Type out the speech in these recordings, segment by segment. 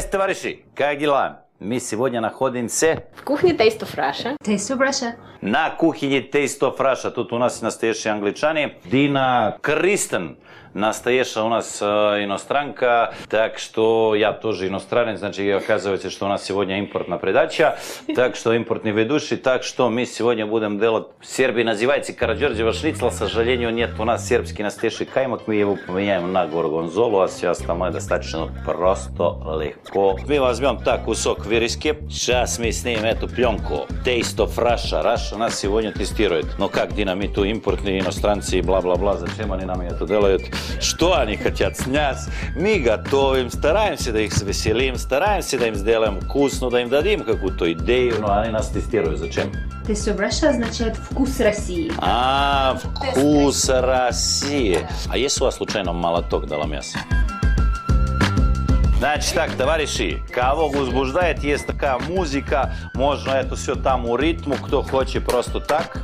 Здрасте, товарищи! Как дела? Мы сегодня находимся... В кухне Taste of Russia. Taste of Russia. На кухне Taste of Russia. Тут у нас настоящие англичане. Дина Кристен. Настоящая у нас иностранка, так что я тоже иностранец, значит, оказывается, что у нас сегодня импортная передача, так что импортный ведущий, так что мы сегодня будем делать, в Сербии называется Караджорджева шницел, к сожалению, нет у нас сербский настоящий каймак, мы его поменяем на горгонзолу, а все остальное достаточно просто легко. Мы возьмем так кусок вырезки, сейчас мы снимем эту пленку, Taste of Russia, Russia нас сегодня тестирует, но как динамиту импортные иностранцы и бла-бла-бла, зачем они нам это делают? Что они хотят снять? Мы готовим, стараемся да их веселим, стараемся да им сделаем вкусно, да им дадим какую-то идею, но они нас тестируют. Зачем? Taste of Russia означает «вкус России». Вкус России. А есть у вас случайно молоток дала мясо? Значит так, товарищи, кого возбуждает, есть такая музыка, можно это все там у ритму, кто хочет просто так.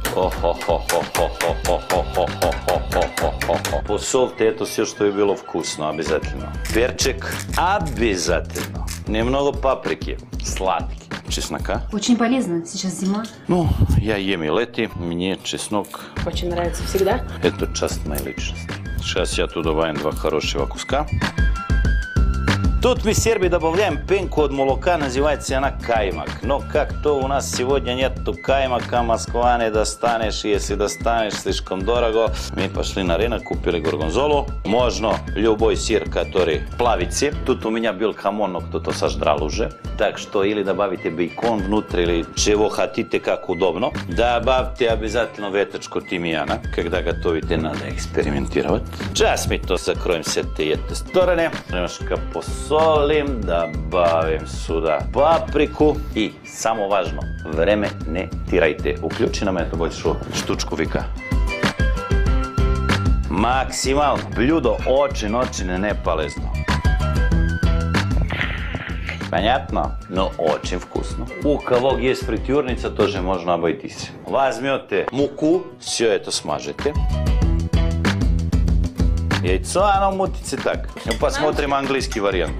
Посольте это все, что и было вкусно, обязательно. Перчик обязательно. Немного паприки, сладкий. Чеснока. Очень полезно, сейчас зима. Ну, я ем и лети, мне чеснок. Очень нравится всегда. Это часть моей личности. Сейчас я туда добавим 2 хорошего куска. Тут мы в Сербии добавляем пенку от молока, называется она каймак. Но как то у нас сегодня нету каймака, Москва не достанешь, если достанешь, слишком дорого. Мы пошли на рынок, купили горгонзолу. Можно любой сыр, который плавится. Тут у меня был хамон, но кто-то сожрал уже. Так что или добавите бейкон внутрь, или чего хотите, как удобно. Добавьте обязательно веточку тимьяна. Когда готовите, надо экспериментировать. Сейчас мы то закроем с этой стороны. Немножко посолим, добавим сюда паприку. И, самое важное, время не тирайте. Уключи нам эту большую штучку вика. Максимально. Блюдо очень не полезно. Понятно? Но очень вкусно. У кого есть фритюрница, тоже можно обойтись. Возьмете муку, все это смажете. Яйцо, оно мутится так. Посмотрим английский вариант.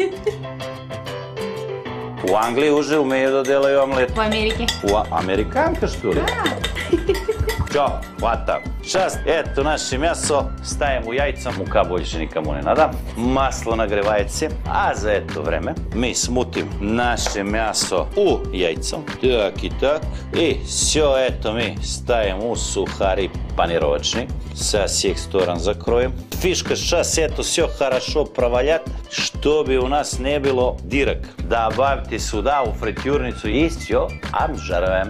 В Англии уже умеют делать омлет. В Америке. Американка, что ли? Да. Все, вот так. Сейчас это наше мясо ставим у яйца. Мука больше никому не надо. Масло нагревается. А за это время мы смутим наше мясо у яйца. Так и так. И все это мы ставим у сухари панировочные. Со всех сторон закроем. Фишка, сейчас это все хорошо провалять, чтобы у нас не было дырок. Добавьте сюда у фритюрницу и все, обжариваем.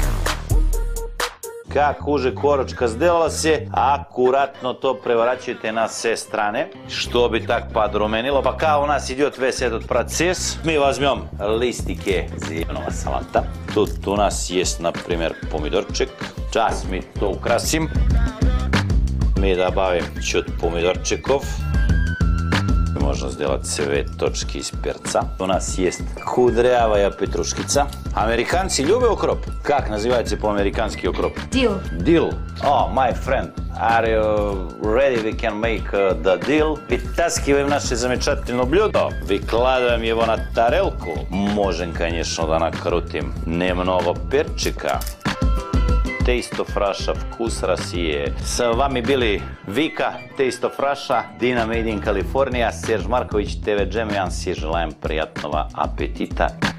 Как уже корочка сделалась, аккуратно то преворачивайте на все стороны, чтобы так подруменило. Пока у нас идет весь этот процесс, мы возьмем листики зеленого салата. Тут у нас есть, например, помидорчик. Сейчас мы то украсим. Мы добавим чуть помидорчиков. Можно сделать цветочки из перца. У нас есть кудрявая петрушкица. Американцы любят укроп. Как называется по-американски укроп? Dill. Dill. Oh, my friend, are you ready? We can make the dill. Вытаскиваем наше замечательное блюдо. Выкладываем его на тарелку. Можем, конечно, да накрутим немного перчика. Taste of Russia, вкус России. С вами были Вика, Taste of Russia, Dina Made in California, Серж Маркович, ТВ Джем. Я вам всем желаем приятного аппетита.